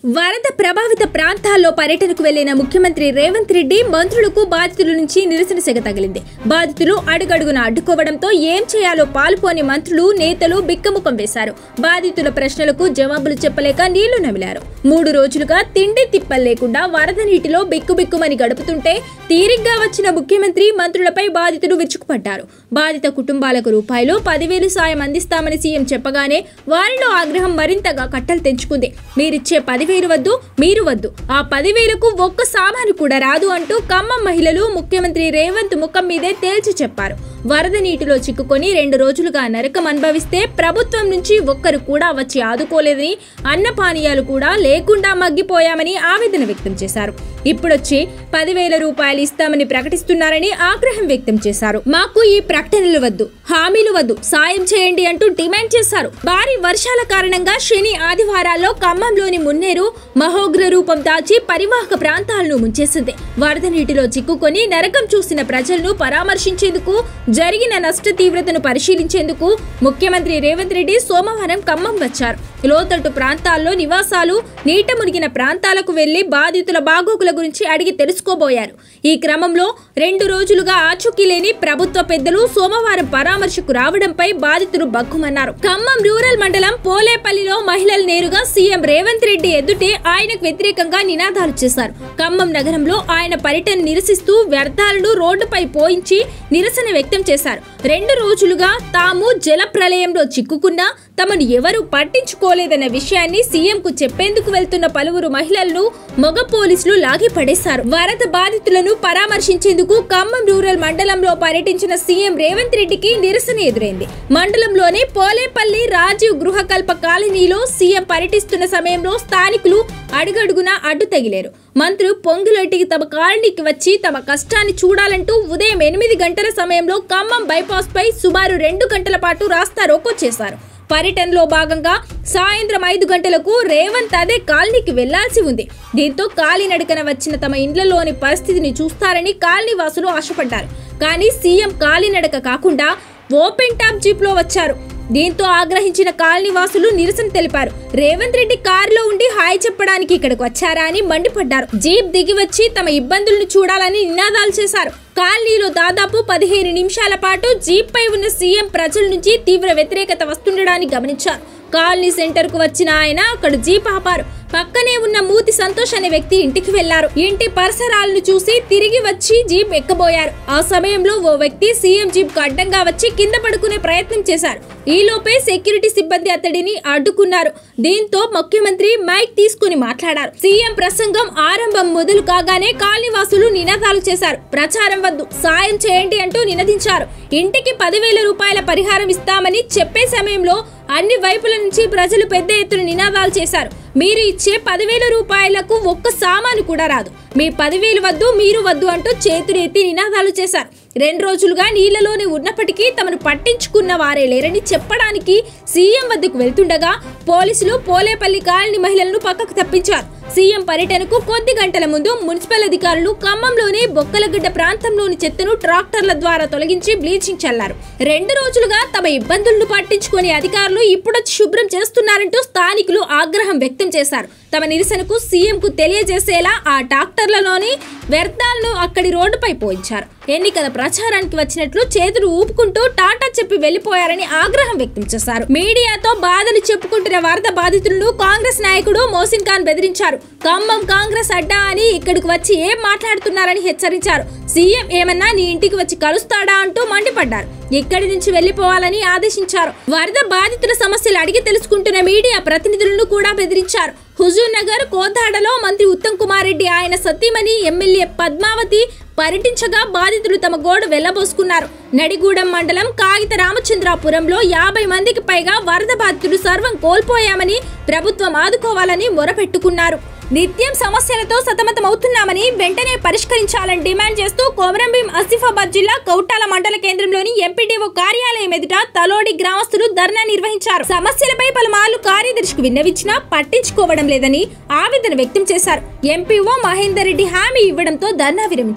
వరద ప్రభావిత ప్రాంతాల్లో పర్యటనకు వెళ్లిన ముఖ్యమంత్రి రేవంత్ రెడ్డి మంత్రులకు బాధితుల నుంచి నిరసన సెగ తగిలింది. బాధితులు అడుగడుగున అడ్డుకోవడంతో ఏం చేయాలో పాల్పోని మంత్రులు, నేతలు బిక్కముఖం వేశారు. బాధితుల ప్రశ్నలకు జవాబులు చెప్పలేక నీళ్లు నమిలారు. 3 రోజులుగా తిండి తిప్పలు లేకుండా వరద నీటిలో బిక్కుబిక్కుమని గడుపుతుంటే తీరిగ్గా వచ్చిన ముఖ్యమంత్రి, మంత్రులపై బాధితులు విరుచుకుపడ్డారు. బాధిత కుటుంబాలకు రూపాయలు 10,000 సాయం అందిస్తామని సీఎం చెప్పగానే వారిలో ఆగ్రహం మరింతగా కట్టలు తెంచుకుంది. మీరిచ్చే 10,000 వద్దు, మీరు వద్దు, ఆ 10,000కు ఒక్క సామాను కూడా రాదు అంటూ ఖమ్మం మహిళలు ముఖ్యమంత్రి రేవంత్ ముఖం మీదే తేల్చి చెప్పారు. వరద నీటిలో చిక్కుకొని 2 రోజులుగా నరకం అనుభవిస్తే ప్రభుత్వం నుంచి ఒక్కరు కూడా వచ్చి ఆదుకోలేదని, అన్నపానీయాలు కూడా లేకుండా మగ్గిపోయామని ఆవేదన వ్యక్తం చేశారు. ఇప్పుడొచ్చి 10,000 రూపాయలు ఇస్తామని ప్రకటిస్తున్నారని ఆగ్రహం వ్యక్తం చేశారు. మాకు ఈ ప్రకటనలు వద్దు, హామీలు వద్దు, సాయం చేయండి అంటూ డిమాండ్ చేశారు. భారీ వర్షాల కారణంగా శని, ఆదివారాల్లో ఖమ్మంలోని మున్నేరు మహోగ్ర రూపం దాచి పరివాహక ప్రాంతాలను ముంచేసింది. వరద నీటిలో చిక్కుకొని నరకం చూసిన ప్రజలను పరామర్శించేందుకు, జరిగిన నష్ట తీవ్రతను పరిశీలించేందుకు ముఖ్యమంత్రి రేవంత్ రెడ్డి సోమవారం ఖమ్మం వచ్చారు. లోతట్టు ప్రాంతాల్లో నివాసాలు, నీట మునిగిన ప్రాంతాలకు వెళ్లి బాధితుల బాగోగుల గురించి అడిగి తెలుసుకోబోయారు. ఈ క్రమంలో 2 రోజులుగా ఆచూకీ లేని ప్రభుత్వ పెద్దలు సోమవారం పరామర్శకు రావడంపై బాధితులు బగ్గుమన్నారు. ఖమ్మం రూరల్ మండలం పోలేపల్లిలో మహిళలు నేరుగా సీఎం రేవంత్ రెడ్డి ఎదుటే ఆయనకు వ్యతిరేకంగా నినాదాలు చేశారు. ఖమ్మం నగరంలో ఆయన పర్యటన నిరసిస్తూ వ్యర్థాలను రోడ్డుపై పోయించి నిరసన వ్యక్తం చేశారు. 2 రోజులుగా తాము జల ప్రళయంలో చిక్కుకున్నా తమను ఎవరూ పట్టించుకోలేదన్న విషయాన్ని సీఎంకు చెప్పేందుకు వెళ్తున్న పలువురు మహిళలను మగ పోలీసులు లాగి పడేశారు. వరద బాధితులను పరామర్శించేందుకు ఖమ్మం రూరల్ మండలంలో పర్యటించిన సీఎం రేవంత్ రెడ్డికి నిరసన ఎదురైంది. మండలంలోని పోలేపల్లి రాజీవ్ గృహకల్ప కాలనీలో సీఎం పర్యటిస్తున్న సమయంలో స్థానికులు అడుగడుగునా అడ్డు తగిలేరు. మంత్రి పొంగులెట్టికి తమ కాలనీకి వచ్చి తమ కష్టాన్ని చూడాలంటూ ఉదయం 8 గంటల సమయంలో ఖమ్మం బైపాస్ పై సుమారు 2 గంటల పాటు రాస్తారోకో చేశారు. పర్యటనలో భాగంగా సాయంత్రం 5 గంటలకు రేవంత్ అదే కాలనీకి వెళ్లాల్సి ఉంది. దీంతో కాలినడకన వచ్చిన తమ ఇండ్లలోని పరిస్థితిని చూస్తారని కాలనీ వాసులు ఆశపడ్డారు. కానీ సీఎం కాలినడక కాకుండా ఓపెన్ టాప్ జీప్ లో వచ్చారు. దీంతో ఆగ్రహించిన కాలనీ వాసులు నిరసన తెలిపారు. రేవంత్ రెడ్డి కారులో ఉండి హాయ్ చెప్పడానికి ఇక్కడికి వచ్చారా అని మండిపడ్డారు. జీప్ దిగి వచ్చి తమ ఇబ్బందులను చూడాలని నినాదాలు చేశారు. కాలనీలో దాదాపు 15 నిమిషాల పాటు జీప్ పై ఉన్న సీఎం ప్రజల నుంచి తీవ్ర వ్యతిరేకత వస్తుండడాన్ని గమనించారు. కాలనీ సెంటర్ కు వచ్చిన ఆయన అక్కడ జీప్ ఆపారు. పక్కనే ఉన్న మూతి సంతోష్ అనే వ్యక్తి ఇంటికి వెళ్లారు. ఇంటి పరిసరాలను చూసి తిరిగి వచ్చి జీప్ ఎక్కబోయారు. ఆ సమయంలో ఓ వ్యక్తి సీఎం జీప్ కు అడ్డంగా వచ్చి కింద పడుకునే ప్రయత్నం చేశారు. ఈలోపే సెక్యూరిటీ సిబ్బంది అతడిని అడ్డుకున్నారు. దీంతో ముఖ్యమంత్రి మైక్ తీసుకుని మాట్లాడారు. సీఎం ప్రసంగం ఆరంభం మొదలు కాగానే కాలనీవాసులు నినాదాలు చేశారు. ప్రచారం వద్దు, సాయం చేయండి అంటూ నినదించారు. ఇంటికి 10,000 రూపాయల పరిహారం ఇస్తామని చెప్పే సమయంలో అన్ని వైపుల నుంచి ప్రజలు పెద్ద ఎత్తున నినాదాలు చేశారు. మీరు ఇచ్చే 10,000 రూపాయలకు ఒక్క సామాను కూడా రాదు, మీ 10,000 వద్దు, మీరు వద్దు అంటూ చేతులు ఎత్తి నినాదాలు చేశారు. 2 రోజులుగా నీళ్లలోనే ఉన్నప్పటికీ తమను పట్టించుకున్న వారే లేరని చెప్పడానికి సీఎం వద్దకు వెళ్తుండగా పోలీసులు పోలేపల్లి కాలనీ మహిళలను పక్కకు తప్పించారు. సీఎం పర్యటనకు కొద్ది గంటల ముందు మున్సిపల్ అధికారులు ఖమ్మంలోని బొక్కలగడ్డ ప్రాంతంలోని చెత్తను ట్రాక్టర్ల ద్వారా తొలగించి బ్లీచింగ్ చల్లారు. 2 రోజులుగా తమ ఇబ్బందులను పట్టించుకునే అధికారులు ఇప్పుడొచ్చి శుభ్రం చేస్తున్నారంటూ స్థానికులు ఆగ్రహం వ్యక్తం చేశారు. తమ నిరసనకు సీఎంకు తెలియజేసేలా ఆ ట్రాక్టర్లలోని వ్యర్థాలను అక్కడి రోడ్డుపై పోయించారు. ఎన్నికల ప్రచారానికి వచ్చినట్లు చేతులు ఊపుకుంటూ టాటా చెప్పి వెళ్లిపోయారని ఆగ్రహం వ్యక్తం చేశారు. మీడియాతో బాధలు చెప్పుకుంటున్న వరద బాధితులను కాంగ్రెస్ నాయకుడు మోసిన్ ఖాన్ బెదిరించారు. ఖమ్మం కాంగ్రెస్ అడ్డా అని ఇక్కడికి వచ్చి ఏం మాట్లాడుతున్నారని హెచ్చరించారు. సీఎం ఏమన్నా నీ ఇంటికి వచ్చి కలుస్తాడా అంటూ మండిపడ్డారు. ఇక్కడి నుంచి వెళ్లిపోవాలని ఆదేశించారు. వరద బాధితుల సమస్యలు అడిగి తెలుసుకుంటున్న మీడియా ప్రతినిధులను కూడా బెదిరించారు. హుజూర్ నగర్, కోదాడలో మంత్రి ఉత్తమ్ కుమార్ రెడ్డి, ఆయన సతీమణి ఎమ్మెల్యే పద్మావతి పర్యటించగా బాధితులు తమ గోడు వెళ్లబోసుకున్నారు. నడిగూడెం మండలం కాగిత రామచంద్రాపురంలో 50 మందికి పైగా వరద బాధితులు సర్వం కోల్పోయామని, ప్రభుత్వం ఆదుకోవాలని మొరపెట్టుకున్నారు. నిత్యం సమస్యలతో సతమతమవుతున్నామని, వెంటనే పరిష్కరించాలని డిమాండ్ చేస్తూ కొమరంభీం ఆసిఫాబాద్ జిల్లా కౌటాల మండల కేంద్రంలోని ఎంపీడీఓ కార్యాలయం ఎదుట తలోడి గ్రామస్తులు ధర్నా నిర్వహించారు. సమస్యలపై పలుమార్లు కార్యదర్శికి విన్నవించినా పట్టించుకోవడం లేదని ఆవేదన వ్యక్తం చేశారు. ఎంపీఓ మహేందర్ రెడ్డి హామీ ఇవ్వడంతో ధర్నా విరమించారు.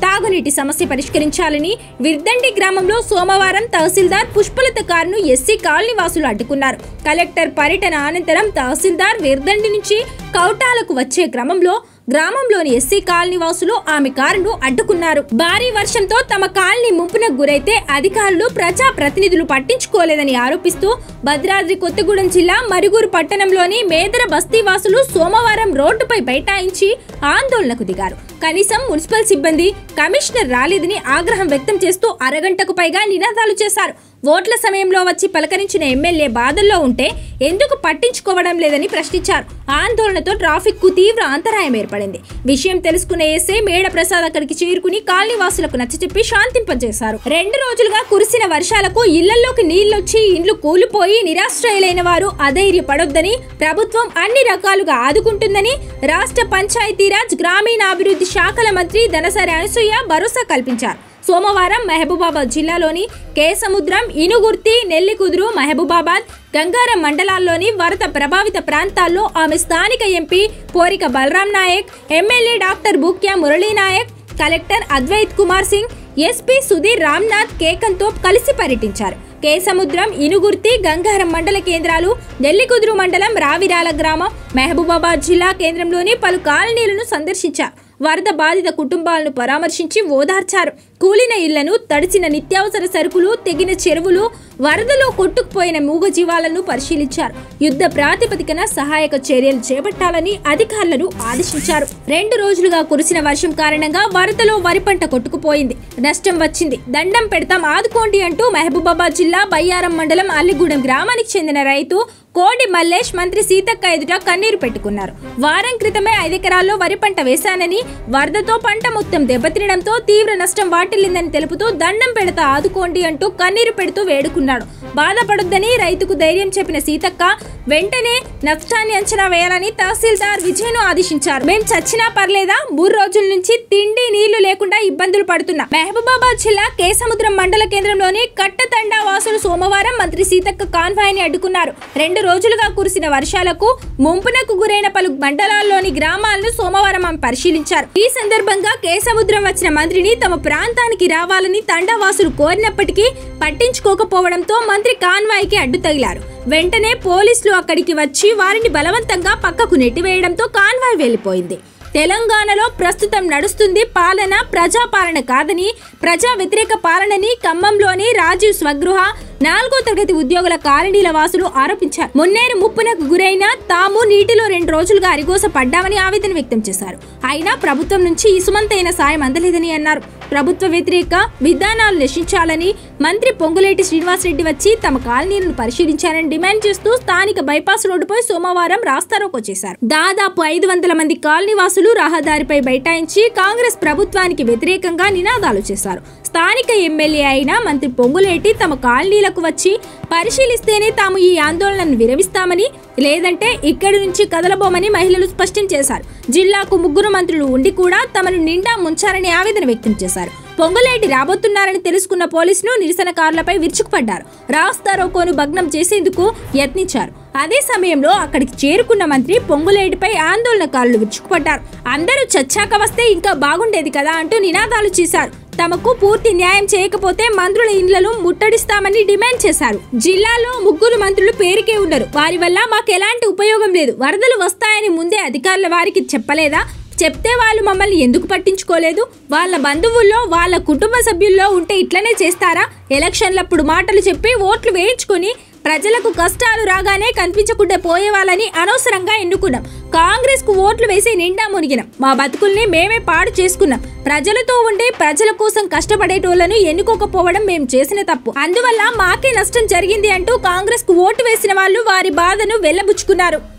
తాగునీటి సమస్య పరిష్కరించాలని విర్దండి గ్రామంలో సోమవారం తహసీల్దార్ పుష్పలత కారును ఎస్సీ కాలనీ వాసులు అడ్డుకున్నారు. కలెక్టర్ పర్యటన అనంతరం తహసీల్దార్ విర్దండి నుంచి కౌటాలకు వచ్చే క్రమంలో గ్రామంలోని ఎస్సీ కాలనీ వాసులు ఆమె కారును అడ్డుకున్నారు. భారీ వర్షంతో తమ కాలనీ ముంపునకు గురైతే అధికారులు ప్రజా ప్రతినిధులు పట్టించుకోలేదని ఆరోపిస్తూ భద్రాద్రి కొత్తగూడెం జిల్లా మరుగురు పట్టణంలోని మేదర బస్తీ వాసులు సోమవారం రోడ్డుపై బైఠాయించి ఆందోళనకు దిగారు. కనీసం మున్సిపల్ సిబ్బంది, కమిషనర్ రాలేదని ఆగ్రహం వ్యక్తం చేస్తూ అరగంటకు పైగా నినాదాలు చేశారు. ఓట్ల సమయంలో వచ్చి పలకరించిన ఎమ్మెల్యే బాధల్లో ఉంటే ఎందుకు పట్టించుకోవడం లేదని ప్రశ్నించారు. ఆందోళనతో ట్రాఫిక్ కు తీవ్ర అంతరాయం ఏర్పడింది. విషయం తెలుసుకున్న ఎస్ఐ మేడ ప్రసాద్ అక్కడికి చేరుకుని కాలనీవాసులకు నచ్చచెప్పి శాంతింపజేశారు. 2 రోజులుగా కురిసిన వర్షాలకు ఇళ్లలోకి నీళ్లొచ్చి ఇండ్లు కూలిపోయి నిరాశ్రయులైన వారు అధైర్యపడొద్దని, ప్రభుత్వం అన్ని రకాలుగా ఆదుకుంటుందని రాష్ట్ర పంచాయతీరాజ్ గ్రామీణాభివృద్ధి శాఖల మంత్రి ధనసరి అనసూయ భరోసా కల్పించారు. సోమవారం మహబూబాబాద్ జిల్లాలోని కేసముద్రం, ఇనుగుర్తి, నెల్లికుదురు, మహబూబాబాద్, గంగారం మండలాల్లోని వరద ప్రభావిత ప్రాంతాల్లో ఆమె స్థానిక MP Porika Balaram Naik, MLA doctor Bhukya Murali Naik, collector Advaith Kumar Singh, SP Sudheer Ramnath కేకంతో కలిసి పర్యటించారు. కేసముద్రం, ఇనుగుర్తి, గంగారం మండల కేంద్రాలు, నెల్లికుదురు మండలం, రావిరాల గ్రామం, మహబూబాబాద్ జిల్లా కేంద్రంలోని పలు కాలనీలను సందర్శించారు. వరద బాధిత కుటుంబాలను పరామర్శించి ఓదార్చారు. కూలిన ఇళ్లను, తడిచిన నిత్యావసర సరుకులు, తెగిన చెరువులు, వరదలో కొట్టుకుపోయిన మూగజీవాలను పరిశీలించారు. యుద్ధ ప్రాతిపదికన సహాయక చర్యలు చేపట్టాలని అధికారులను ఆదేశించారు. 2 రోజులుగా కురిసిన వర్షం కారణంగా వరదలో వరి పంట కొట్టుకుపోయింది. నష్టం వచ్చింది, దండం పెడతాం ఆదుకోండి అంటూ మహబూబాబాద్ జిల్లా బయ్యారం మండలం అల్లిగూడెం గ్రామానికి చెందిన రైతు కోడి మల్లేష్ మంత్రి సీతక్క ఎదుట కన్నీరు పెట్టుకున్నారు. వారం క్రితమే 5 ఎకరాల్లో వరి పంట వేశానని, వరదతో పంట మొత్తం దెబ్బతినడంతో తీవ్ర నష్టం వాటిల్లిందని తెలుపుతూ దండం పెడతా ఆదుకోండి అంటూ కన్నీరు పెడుతూ వేడుకున్నాడు. బాధపడొద్దని రైతుకు ధైర్యం చెప్పిన సీతక్క వెంటనే నష్టాన్ని అంచనా వేయాలని తహసీల్దార్ విజయను ఆదేశించారు. మేం చచ్చినా పర్లేదా, 3 రోజుల నుంచి తిండి నీళ్లు లేకుండా ఇబ్బందులు పడుతున్నా. మహబూబాబాద్ జిల్లా కేసముద్రం మండల కేంద్రంలోని కట్టతండా వాసులు సోమవారం మంత్రి సీతక్క కాన్వాయ్ ని అడ్డుకున్నారు. 2 రోజులుగా కురిసిన వర్షాలకు ముంపునకు గురైన పలు మండలాల్లోని గ్రామాలను సోమవారం ఆమె పరిశీలించారు. ఈ సందర్భంగా కేసముద్రం వచ్చిన మంత్రిని తమ ప్రాంతానికి రావాలని తండావాసులు కోరినప్పటికీ పట్టించుకోకపోవడంతో మంత్రి కాన్వాయ్ కి అడ్డు తగిలారు. వెంటనే పోలీసులు అక్కడికి వచ్చి వారిని బలవంతంగా పక్కకు నెట్టివేయడంతో కాన్వాయ్ వెళ్లిపోయింది. తెలంగాణలో ప్రస్తుతం నడుస్తుంది పాలన ప్రజాపాలన కాదని, ప్రజా వ్యతిరేక పాలనని ఖమ్మంలోని రాజీవ్ స్వగృహ 4వ తరగతి ఉద్యోగుల కాలనీల వాసులు ఆరోపించారు. మున్నేరు ముప్పునకు గురైన తాము నీటిలో 2 రోజులుగా అరిగోస పడ్డామని ఆవేదన వ్యక్తం చేశారు. అయినా ప్రభుత్వం నుంచి ఇసుమంతైన సాయం అందలేదని అన్నారు. ప్రభుత్వ వ్యతిరేక విధానాలు నశించాలని మంత్రి పొంగులేటి శ్రీనివాసరెడ్డి వచ్చి తమ కాలనీలను పరిశీలించారని డిమాండ్ చేస్తూ స్థానిక బైపాస్ రోడ్డుపై సోమవారం రాస్తారోకో చేశారు. దాదాపు 500 మంది కాలనీ వాసులు రహదారిపై బైఠాయించి కాంగ్రెస్ ప్రభుత్వానికి వ్యతిరేకంగా నినాదాలు చేశారు. స్థానిక ఎమ్మెల్యే అయిన మంత్రి పొంగులేటి తమ కాలనీలకు వచ్చి పరిశీలిస్తేనే తాము ఈ ఆందోళనను విరమిస్తామని, లేదంటే ఇక్కడి నుంచి కదలబోమని మహిళలు స్పష్టం చేశారు. జిల్లాకు 3 మంత్రులు ఉండి కూడా తమను నిండా ముంచారని ఆవేదన వ్యక్తం చేశారు. పొంగులేటి రాబోతున్నారని తెలుసుకున్న పోలీసులు నిరసనకారులపై విరుచుకుపడ్డారు. రాస్తారోకోను భగ్నం చేసేందుకు యత్నించారు. అదే సమయంలో అక్కడికి చేరుకున్న మంత్రి పొంగులేటిపై ఆందోళనకారులు విరుచుకుపడ్డారు. అందరూ చచ్చాక వస్తే ఇంకా బాగుండేది కదా అంటూ నినాదాలు చేశారు. తమకు పూర్తి న్యాయం చేయకపోతే మంత్రుల ఇండ్లను ముట్టడిస్తామని డిమాండ్ చేశారు. జిల్లాలో 3 మంత్రులు పేరుకే ఉన్నారు. వారి వల్ల మాకు ఎలాంటి ఉపయోగం లేదు. వరదలు వస్తాయని ముందే అధికారుల వారికి చెప్పలేదా? చెప్తే వాళ్ళు మమ్మల్ని ఎందుకు పట్టించుకోలేదు? వాళ్ళ బంధువుల్లో, వాళ్ళ కుటుంబ సభ్యుల్లో ఉంటే ఇట్లనే చేస్తారా? ఎలక్షన్లప్పుడు మాటలు చెప్పి ఓట్లు వేయించుకొని ప్రజలకు కష్టాలు రాగానే కనిపించకుండా పోయేవాళ్ళని అనవసరంగా ఎన్నుకున్నాం. కాంగ్రెస్ కు ఓట్లు వేసి నిండా మునిగినాం. మా బతుకుల్ని మేమే పాడు చేసుకున్నాం. ప్రజలతో ఉండి ప్రజల కోసం కష్టపడేటోళ్లను ఎన్నుకోకపోవడం మేము చేసిన తప్పు. అందువల్ల మాకే నష్టం జరిగింది అంటూ కాంగ్రెస్ కు ఓటు వేసిన వాళ్ళు వారి బాధను వెళ్లబుచ్చుకున్నారు.